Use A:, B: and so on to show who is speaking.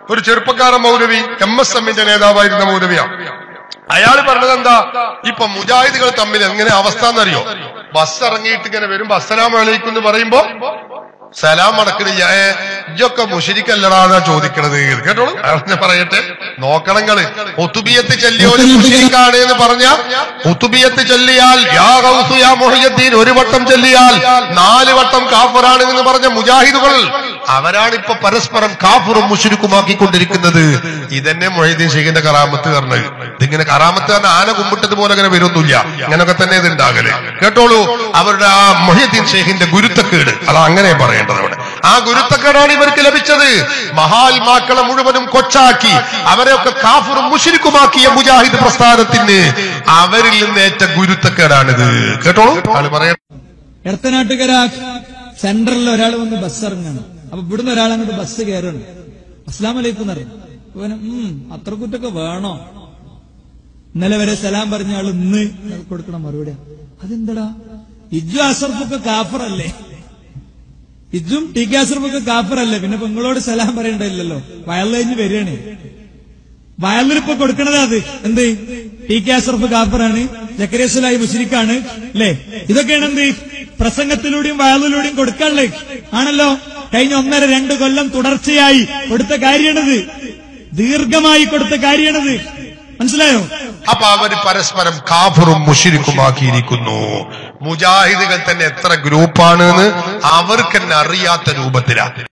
A: ഒരു ചെറുപ്പക്കാരൻ മൗലവി, MSMന്റെ നേതാവായിരുന്ന മൗലവിയാണ്. അയാൾ പറഞ്ഞത് എന്താ, ഇപ്പൊ മുജാഹിദുകൾ തമ്മിൽ എങ്ങനെ അവസ്ഥ എന്നറിയോ? ബസ് ഇറങ്ങിയിട്ട് ഇങ്ങനെ വരുമ്പോ അസ്സലാമു അലൈക്കും എന്ന് പറയുമ്പോ സലാം അടക്കണില്ല. ഇതൊക്കെ മുശ്രിക്കല്ലടാന്നാ ചോദിക്കണത്. കേട്ടോളൂ, ഞാൻ പറയട്ടെ, നോക്കണങ്ങള്. ഖുതുബിയത്ത് ചൊല്ലിയോല് മുശ്രിക്കാണ് എന്ന് പറഞ്ഞ, ഖുതുബിയത്ത് ചൊല്ലിയാൽ യാ ഗൗസ് യാ മുഹിയുദ്ദീൻ ഒരു വട്ടം ചൊല്ലിയാൽ 4 വട്ടം കാഫിറാണ് എന്ന് പറഞ്ഞ മുജാഹിദുകൾ, അവരാണിപ്പോ പരസ്പരം കാഫിറും മുശ്രിക്കുമാക്കിക്കൊണ്ടിരിക്കുന്നത്. ഇതന്നെ മുഹീദ്ദീൻ ശൈഖിന്റെ കറാമത്ത് പറഞ്ഞത്. ഇതിങ്ങനെ കറാമത്ത് പറഞ്ഞ ആന കുമ്പിട്ടതുപോലെ അങ്ങനെ വരുന്നില്ല, ഇങ്ങനൊക്കെ തന്നെ ഇത് ഉണ്ടാകല്. കേട്ടോളൂ, അവരുടെ ആ മുഹീദ്ദീൻ ശൈഖിന്റെ ഗുരുത്തക്കേട്, അത് അങ്ങനെ പറയേണ്ടത്. അവിടെ ആ ഗുരുത്തക്കേടാണ് ഇവർക്ക് ലഭിച്ചത്. മഹാത്മാക്കളെ മുഴുവനും കൊച്ചാക്കി അവരെയൊക്കെ കാഫിറും മുശ്രിക്കുമാക്കിയ മുജാഹിദ് പ്രസ്ഥാനത്തിന് അവരിൽ നിന്നേറ്റ ഗുരുത്തക്കേടാണിത്. കേട്ടോളൂ, ആള് പറയാം.
B: എടത്തനാട്ടുകര സെൻട്രലിൽ ഒരാൾ വന്ന് ബസ് ഇറങ്ങാണ്. അപ്പൊ ഇവിടുന്ന് ഒരാൾ അങ്ങോട്ട് ബസ് കയറാണ്. അസ്സലാമു അലൈക്കും പറഞ്ഞു. അത്ര കുറ്റൊക്കെ വേണോ? ഇന്നലെ വരെ സലാം പറഞ്ഞ ആൾ ഇന്ന് കൊടുക്കണം മറുപടിയാ. അതെന്താടാ, ഇജ്ജു അസർഫൊക്കെ കാഫറല്ലേ? ഇജ്ജും ടി കെ അസർഫൊക്കെ കാഫറല്ലേ? പിന്നെ നിങ്ങളോട് സലാം പറയണ്ടല്ലോ. വയൽ കഴിഞ്ഞ് വരികയാണ്. വയലിലിപ്പോ കൊടുക്കണത് അത് എന്ത്? ടി കെ അസർഫ് കാഫറാണ്, ജക്കരിയ സുലായി മുശ്രിക്കാണ് അല്ലേ? ഇതൊക്കെയാണ് എന്ത് പ്രസംഗത്തിലൂടെയും വയലിലൂടെയും കൊടുക്കാനുള്ളത് ആണല്ലോ. കഴിഞ്ഞ 1.5-2 കൊല്ലം തുടർച്ചയായി കൊടുത്ത കാര്യമാണിത്. ദീർഘമായി കൊടുത്ത കാര്യമാണിത്. മനസ്സിലായോ?
A: അപ്പൊ അവര് പരസ്പരം കാഫിറും മുശ്രിക്കുമാക്കിയിരിക്കുന്നു. മുജാഹിദുകൾ തന്നെ എത്ര ഗ്രൂപ്പാണ് എന്ന് അവർക്ക് തന്നെ അറിയാത്ത രൂപത്തിലാണ്.